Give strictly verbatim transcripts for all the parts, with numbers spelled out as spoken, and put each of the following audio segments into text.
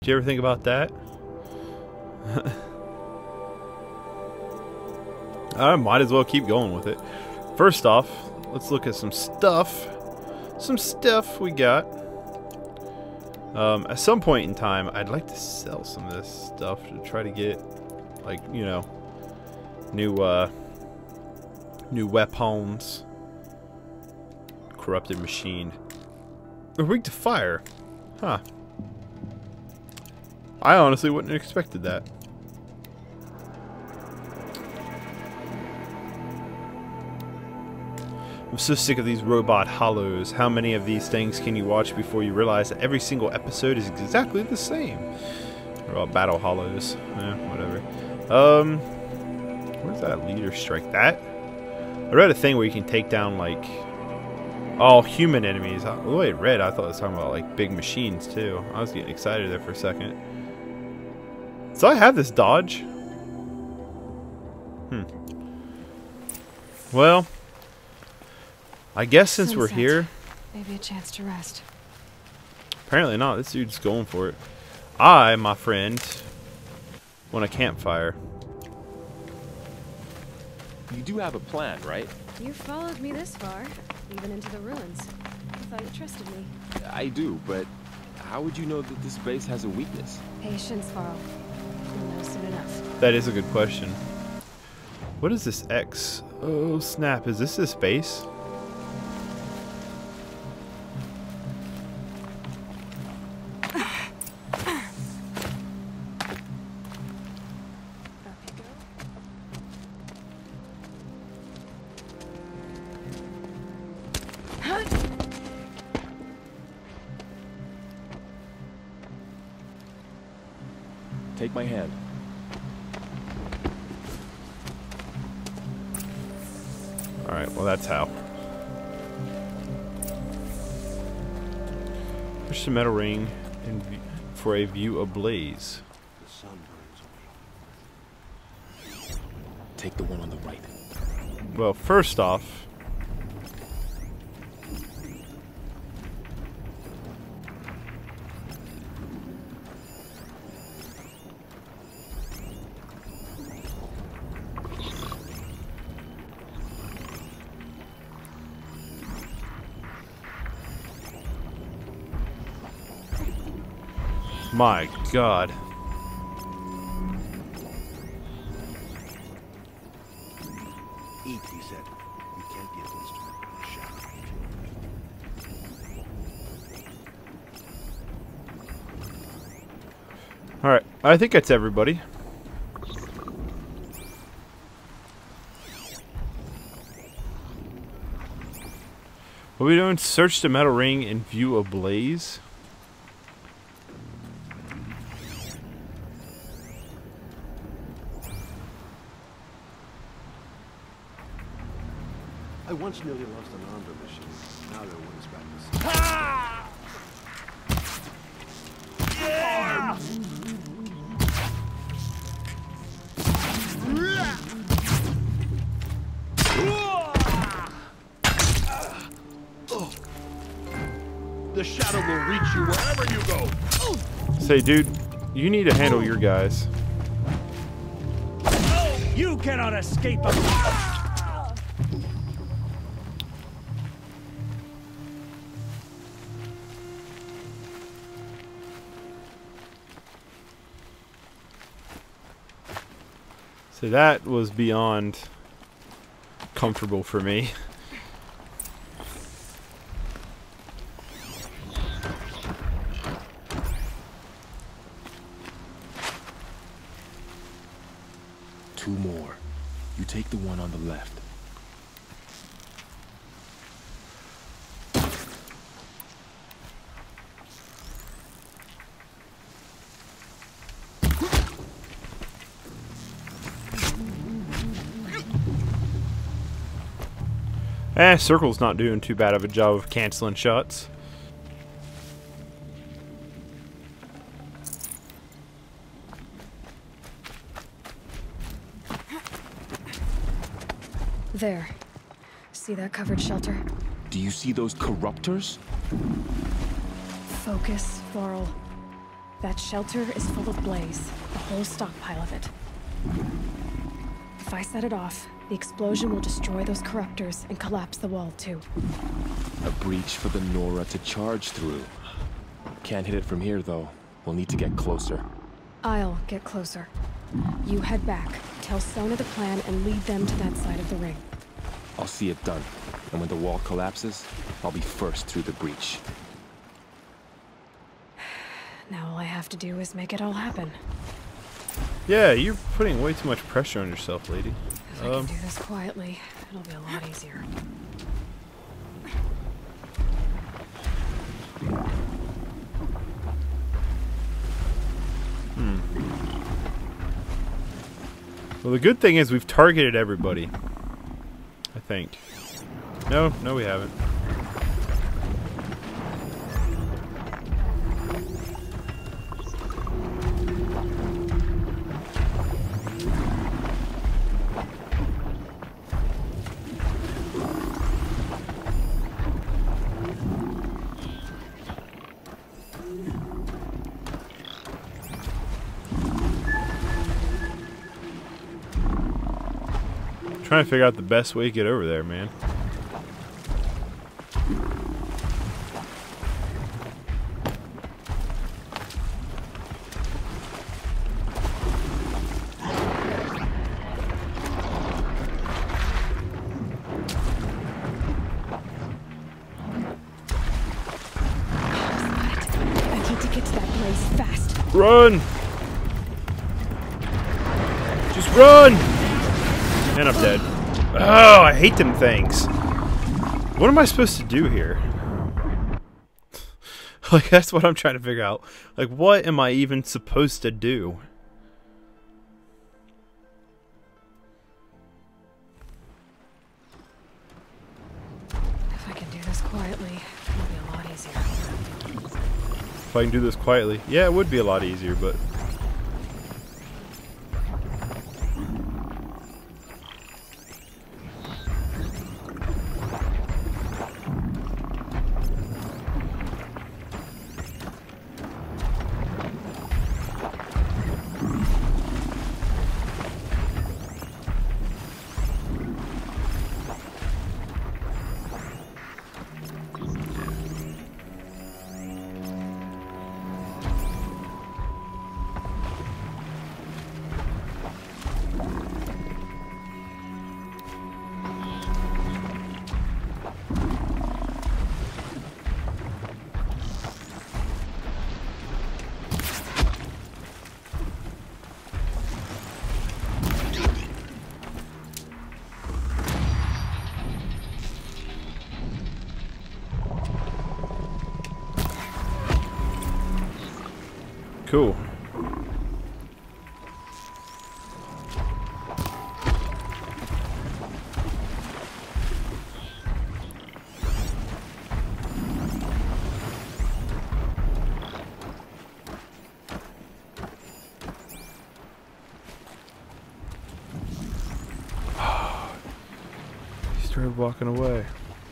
Did you ever think about that? I might as well keep going with it. First off, let's look at some stuff. Some stuff we got. Um, at some point in time, I'd like to sell some of this stuff to try to get, like, you know, new, uh, new weapons. Corrupted machine. They're weak to fire. Huh. I honestly wouldn't have expected that. I'm so sick of these robot hollows. How many of these things can you watch before you realize that every single episode is exactly the same? They're all battle hollows. Eh, whatever. Um, where's that leader strike? That? I read a thing where you can take down, like, all human enemies. The way it read, I thought it was talking about, like, big machines, too. I was getting excited there for a second. So I have this dodge? Hmm. Well, I guess since Sunset. we're here... Maybe a chance to rest. Apparently not. This dude's going for it. I, my friend, want a campfire. You do have a plan, right? You followed me this far, even into the ruins. I thought you trusted me. I do, but how would you know that this base has a weakness? Patience, Varl. You'll know soon enough. That is a good question. What is this X? Oh, snap. Is this this base? Take my hand. Alright, well that's how. Push the metal ring in v for a view ablaze. The sun burns away. Take the one on the right. Well, first off... My God. Eat, he said. You can't be a instrument of shadow. Alright, I think that's everybody. What are we doing? Search the metal ring and view ablaze? I once nearly lost an arm to a machine. Now they're one's back to sleep. The shadow will reach you wherever you go. Say, dude, you need to handle your guys. You cannot escape us. So that was beyond comfortable for me. Two more. You take the one on the left. Eh, Circle's not doing too bad of a job of canceling shots. There. See that covered shelter? Do you see those corruptors? Focus, Varl. That shelter is full of blaze, the whole stockpile of it. If I set it off, the explosion will destroy those corruptors and collapse the wall too. A breach for the Nora to charge through. Can't hit it from here though. We'll need to get closer. I'll get closer. You head back, tell Sona the plan, and lead them to that side of the ring. I'll see it done. And when the wall collapses, I'll be first through the breach. Now all I have to do is make it all happen. Yeah, you're putting way too much pressure on yourself, lady. If I Um, can do this quietly, it'll be a lot easier. hmm. Well, the good thing is we've targeted everybody. I think. No, no, we haven't. Trying to figure out the best way to get over there, man. I need to get to that blaze fast. Run! Just run! And I'm dead. Oh, I hate them things. What am I supposed to do here? Like, that's what I'm trying to figure out. Like, what am I even supposed to do? If I can do this quietly, it'll be a lot easier. If I can do this quietly. Yeah, it would be a lot easier, but... Cool. He started walking away.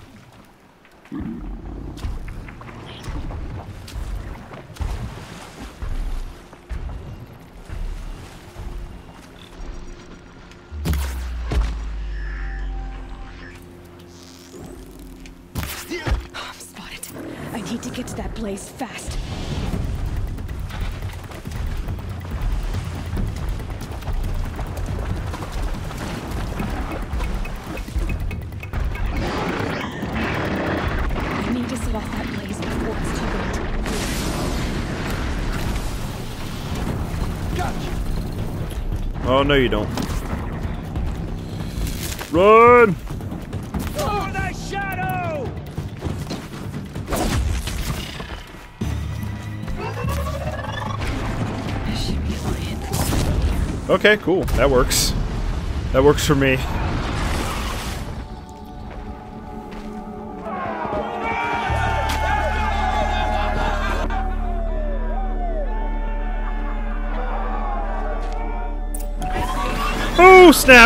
I need to get to that blaze fast. I need to set off that blaze before it's too late. Gotcha. Oh, no you don't. Run! Oh, the shadow! There should be a lion. Okay, cool. That works. That works for me. Oh, snap!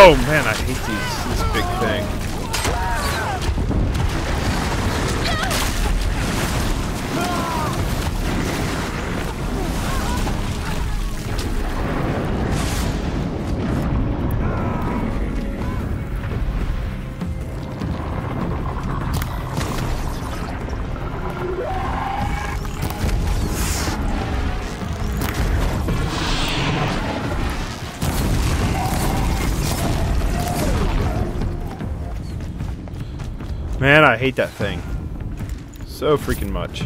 Oh man, I hate these. This big thing. Man, I hate that thing so freaking much.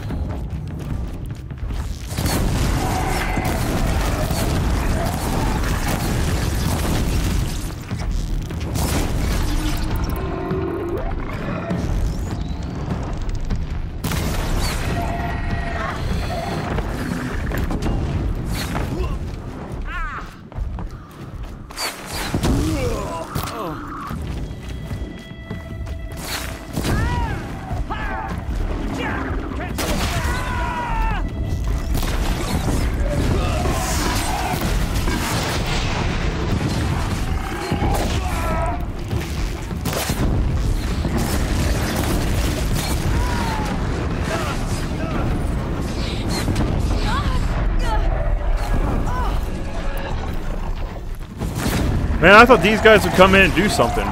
Man, I thought these guys would come in and do something.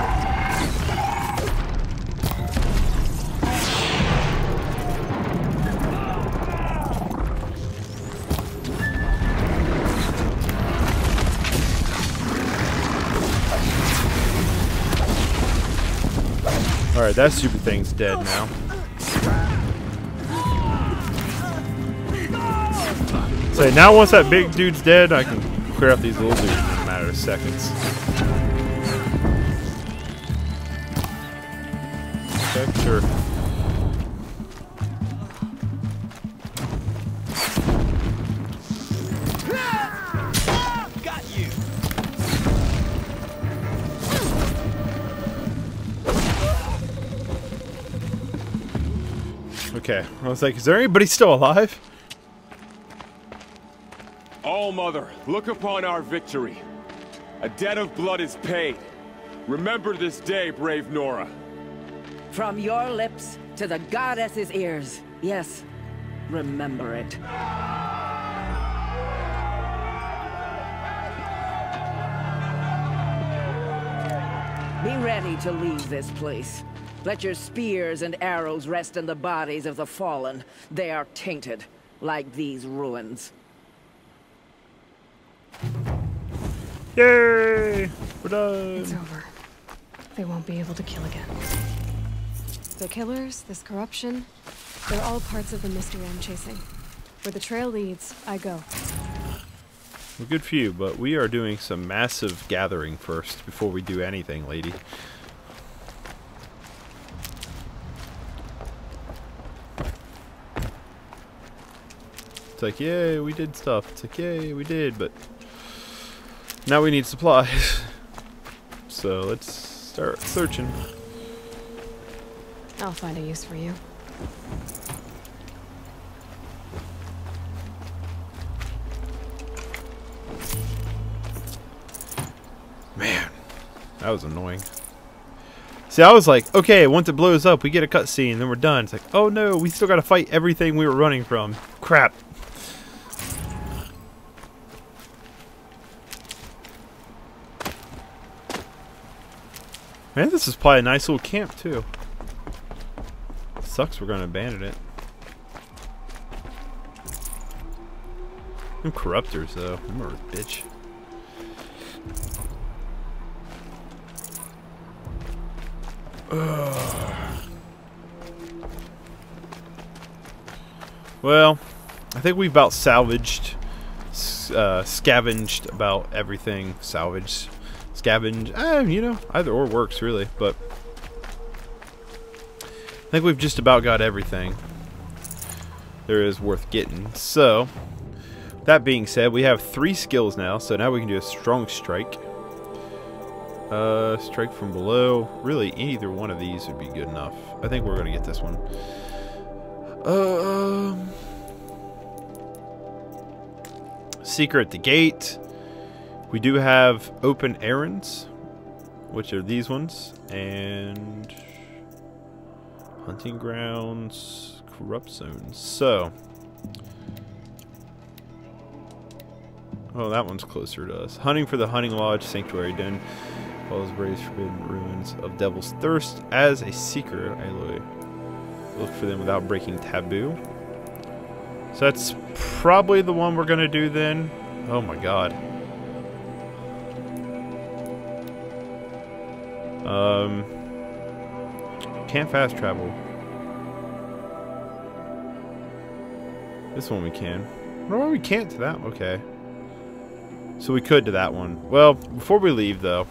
Alright, that stupid thing's dead now. So now once that big dude's dead, I can clear out these little dudes in a matter of seconds. Okay, sure. Got you. Okay, I was like, is there anybody still alive? All Mother, look upon our victory. A debt of blood is paid. Remember this day, brave Nora. From your lips to the goddess's ears. Yes, remember it. Be ready to leave this place. Let your spears and arrows rest in the bodies of the fallen. They are tainted, like these ruins. Yay! We're done! It's over. They won't be able to kill again. The killers, this corruption, they're all parts of the mystery I'm chasing. Where the trail leads, I go. Well, good for you, but we are doing some massive gathering first before we do anything, lady. It's like, yay, we did stuff. It's like, yay, we did, but now we need supplies. So let's start searching. I'll find a use for you. Man, that was annoying. See, I was like, okay, once it blows up, we get a cutscene, then we're done. It's like, oh no, we still gotta fight everything we were running from. Crap. Man, this is probably a nice little camp, too. Sucks we're gonna abandon it. Them corruptors, though. I'm a bitch. Ugh. Well, I think we've about salvaged, uh, scavenged about everything. Salvaged. Scavenge, eh, you know, either or works really, but I think we've just about got everything there is worth getting. So, that being said, we have three skills now, so now we can do a strong strike. Uh, strike from below. Really, either one of these would be good enough. I think we're gonna get this one. Um, Secret at the gate. We do have open errands. which are these ones, and hunting grounds, corrupt zones. So, oh, that one's closer to us. Hunting for the hunting lodge, sanctuary den, follows Brave's forbidden ruins of Devil's Thirst as a seeker, Aloy. Look for them without breaking taboo. So that's probably the one we're gonna do then. Oh my god. Um, can't fast travel. This one we can. No, we can't to that. Okay. So we could to that one. Well, before we leave though,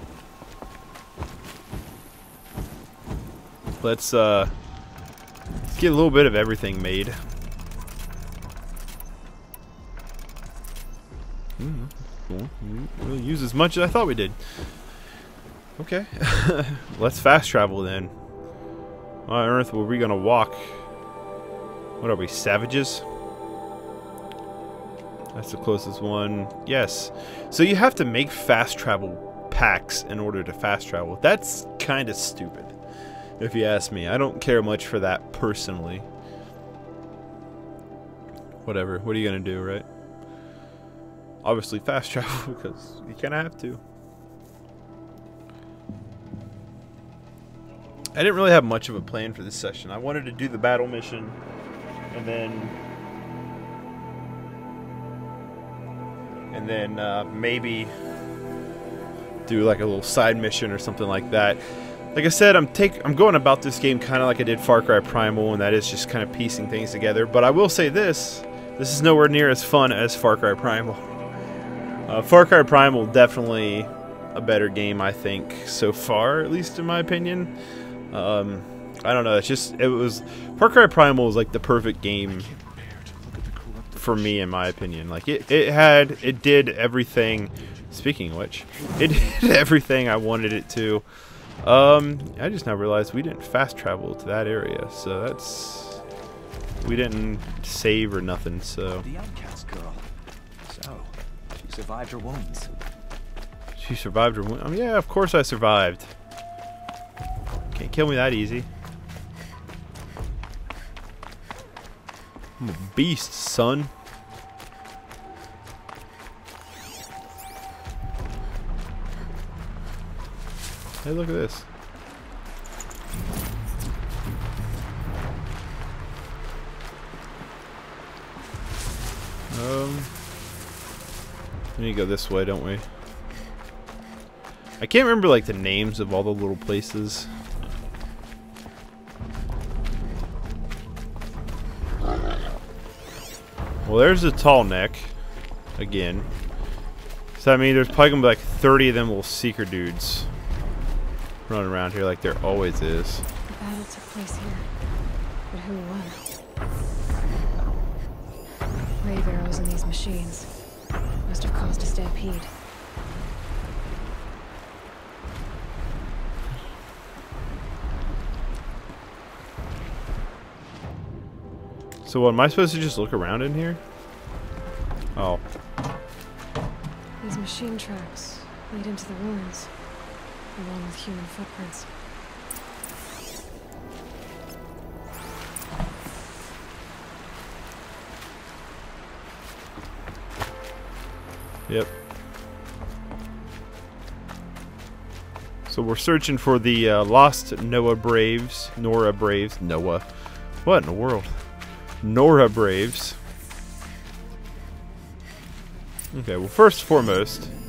let's uh, let's get a little bit of everything made. Mm-hmm. Cool. We'll use as much as I thought we did. Okay. Let's fast travel then. Why on earth were we gonna walk? What are we, savages? That's the closest one. Yes. So you have to make fast travel packs in order to fast travel. That's kind of stupid, if you ask me. I don't care much for that personally. Whatever. What are you gonna do, right? Obviously fast travel because you kind of have to. I didn't really have much of a plan for this session. I wanted to do the battle mission and then and then uh, maybe do like a little side mission or something like that. Like I said, I'm take I'm going about this game kind of like I did Far Cry Primal, and that is just kind of piecing things together. But I will say this: this is nowhere near as fun as Far Cry Primal. Uh, Far Cry Primal definitely a better game, I think, so far, at least in my opinion. Um, I don't know. It's just it was Far Cry Primal was like the perfect game for me, in my opinion. Like it, it had, it did everything. Speaking of which, it did everything I wanted it to. Um, I just now realized we didn't fast travel to that area, so that's we didn't save or nothing. So The outcast girl. So she survived her wounds. She survived her wound. I mean, yeah, of course I survived. Can't kill me that easy. I'm a beast, son. Hey, look at this. Um, we need to go this way, don't we? I can't remember like the names of all the little places. Well, there's a tall neck again. So I mean, there's probably gonna be like thirty of them little seeker dudes running around here, like there always is. The battle took place here, but who won? Brave arrows in these machines must have caused a stampede. So what, am I supposed to just look around in here? Oh. These machine tracks lead into the ruins, along with human footprints. Yep. So we're searching for the uh, lost Noah Braves. Nora Braves. Noah. What in the world? Nora Braves. Okay, well, first and foremost,